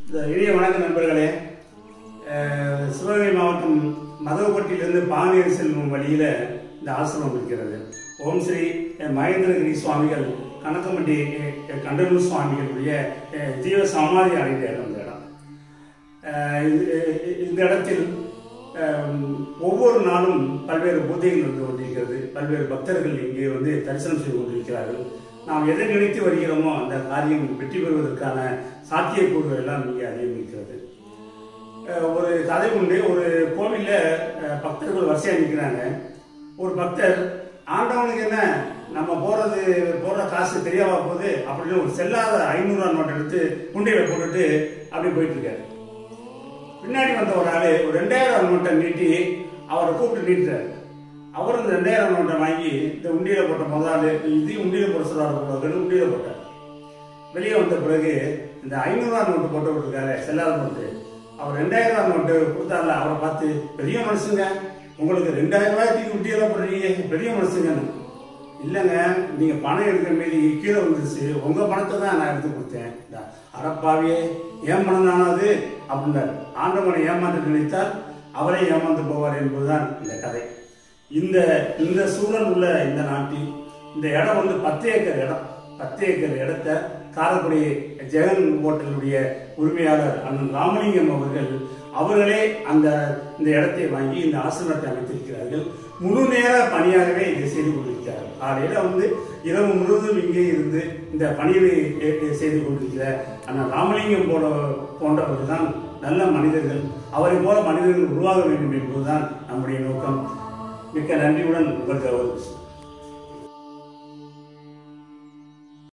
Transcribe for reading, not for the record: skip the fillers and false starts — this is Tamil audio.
இனிய வணக்கம் நண்பர்களே. சிவகங்கை மாவட்டம் மதவப்பட்டியிலிருந்து பானேறு செல்லும் வழியில் இந்த ஆசிரமம் இருக்கிறது. ஓம் ஸ்ரீ மகேந்திரகிரி சுவாமிகள் கணக்கம்பட்டி கண்டனூர் சுவாமிகளுடைய ஜீவ சமாதி அடைந்த இடம் இந்த இடம். இந்த இடத்தில் ஒவ்வொரு நாளும் பல்வேறு பூஜைகள் நடந்து கொண்டிருக்கிறது. பல்வேறு பக்தர்கள் இங்கே வந்து தரிசனம் செய்து கொண்டிருக்கிறார்கள். நாம் எதை நினைத்து வருகிறோமோ அந்த காரியம் வெற்றி பெறுவதற்கான சாத்தியக்கூறுகள் எல்லாம் இங்கே அதிகம் இருக்கிறது. ஒரு கதை உண்டு. ஒரு கோவிலில் பக்தர்கள் வரிசையாக நிற்கிறாங்க. ஒரு பக்தர், ஆண்டவனுக்கு என்ன நம்ம போடுற காசு தெரியாம போகுது அப்படின்னு ஒரு செல்லாத 500 நோட்டை எடுத்து குண்டையில் போட்டுட்டு அப்படி போயிட்டு இருக்காரு. பின்னாடி வந்த ஒரு ஆளு ஒரு 2000 நோட்டை நீட்டி அவரை கூப்பிட்டு நீட்டுறாரு. அவரும் இந்த 2000 நோட்டை வாங்கி இந்த உண்டியில போட்ட முதலாளு இதையும் உண்டியில போட சொல்றாரு. உண்டியில போட்டார். வெளியே வந்த பிறகு இந்த 500 நோட்டு போட்டு விட்டுருக்காரு, செல்லாத நோட்டு. அவர் 2000 நோட்டு கொடுத்தாருல, அவரை பார்த்து, பெரிய மனுஷங்க, உங்களுக்கு 2000 ரூபாய்க்கு உண்டியில போடுறீங்க, பெரிய மனுஷங்கன்னு. இல்லைங்க, நீங்க பணம் எடுக்கிற மாரி கீழே வந்துருச்சு, உங்க பணத்தை தான் நான் எடுத்து கொடுத்தேன். அடப்பாவியே, ஏன் பணம் தானே அது அப்படின்னாரு. ஆண்டவனை ஏமாற்ற நினைத்தால் அவரே ஏமாந்து போவார் என்பதுதான் இந்த கதை. இந்த சூழல் உள்ள இந்த நாட்டில் இந்த இடம் வந்து 10 ஏக்கர் இடம். 10 ஏக்கர் இடத்தை காரைக்குடி ஜெகன் ஹோட்டலுடைய உரிமையாளர் அண்ணன் ராமலிங்கம் அவர்களே இந்த இடத்தை வாங்கி இந்த ஆசிரமத்தை அமைத்திருக்கிறார்கள். முழு நேர பணியாகவே இதை செய்து கொண்டிருக்கிறார்கள். காலையில வந்து இரவு முழுவதும் இங்கே இருந்து இந்த பணியை செய்து கொண்டிருக்கிற அண்ணன் ராமலிங்கம் போன்றவர்கள் தான் நல்ல மனிதர்கள். அவரை போல மனிதர்கள் உருவாக வேண்டும் என்பதுதான் நம்முடைய நோக்கம். மிக்க நன்றியுடன் உங்கள் கௌரவம்.